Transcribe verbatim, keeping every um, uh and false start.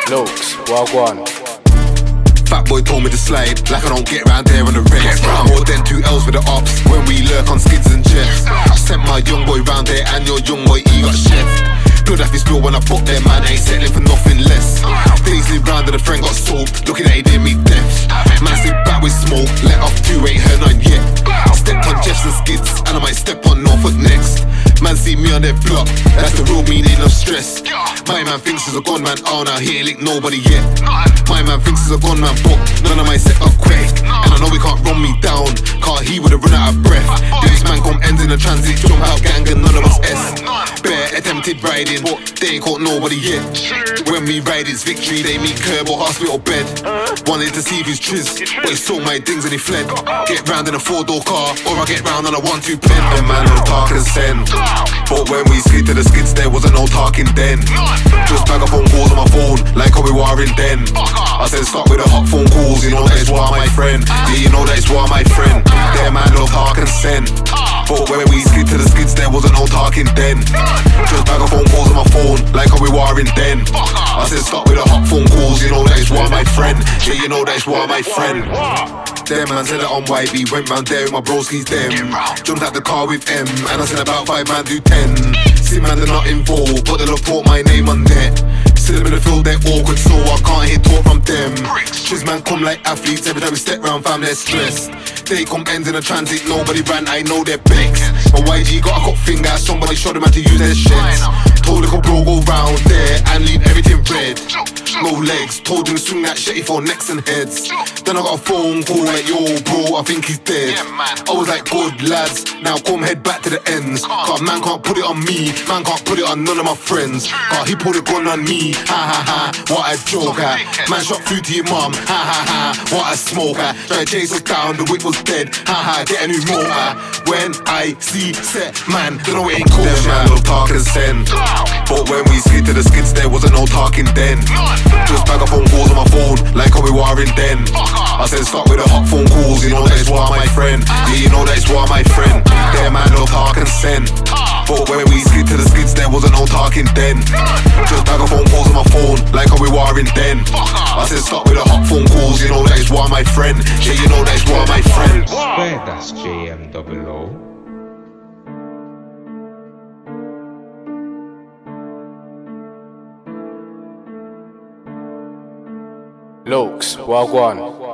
Lokes, wagwan. Fat boy told me to slide, like I don't get round there on the rest. More than two L's for the ops, when we lurk on skids and jets. Sent my young boy round there and your young boy, he got chef. Blood off his spill when I put them, man, ain't settling for nothing less. Daisley round and the friend got soaked, looking at he did me death. Man sit back with smoke, let off two, ain't heard none yet. Stepped on Jeffs and skids, and I might step on Norfolk next. Man see me on their block, that's the real meaning of stress. My man thinks he's a gun man, oh nah, he ain't licked nobody yet. My man thinks he's a gun man, but none of my set up quick. And I know he can't run me down, cause he would've run out of breath. This man come ends in a transit, jump out gang and none of us S. Bare attempted riding, but they ain't caught nobody yet. When we ride it's victory, they meet curb or hospital bed. Wanted to see if he's trizz, but he saw my things and he fled. Get round in a four door car, or I get round on a one two pen. Them man don't talk and send, but when we skid to the skids there wasn't no talking then. Just bag of phone calls on my phone, like how we warring then. I said start with the hot phone calls, you know that is why my friend. Yeah, you know that is why my friend. Them man don't talk and send, but when we skid to the skids there wasn't no talking then. Just bag of phone calls on my phone, like how we warring then. I said start with the hot phone calls, you know that is why my friend. Yeah, you know that is why my friend. Them man said it on Y B, went round there with my broskies them. Jumped out the car with M, and I said about five man do ten. See man they're not involved, but they'll report my name on net. See them in the field they're awkward, so I can't hear talk from them. Chiz man come like athletes, every time we step round fam they're stressed. They come ends in a transit, nobody ran, I know they're bex. My Y G got a cut finger, somebody showed them how to use their shits. Told the bro go round there and leave everything red. No legs, told him swing that shitty for necks and heads. Then I got a phone call like, yo bro, I think he's dead. I was like, good lads, now come head back to the ends. Cause man can't put it on me, man can't put it on none of my friends. Cause he put a gun on me, ha ha ha, what a joker. Man shot through to your mum, ha ha ha, what a smoker. Try to chase us down, the whip was dead, ha ha, get a new motor. When I see set man, they know it ain't kosher. Them man don't talk and send, but when we skid to the skids there wasn't no talking then. Just bag of phone calls on my phone, like how we warring then. I said start with the hot phone calls, you know that is why my friend. Yeah, you know that is why my friend. Them man don't talk and send, but when we skid to the skids there wasn't no talking then. Just bag of phone calls on my phone, like how we warring then. I said start with the hot phone calls, you know that is why my friend. Yeah, you know that is why my friend. Swear that's J M O O. Lokes, wagwan.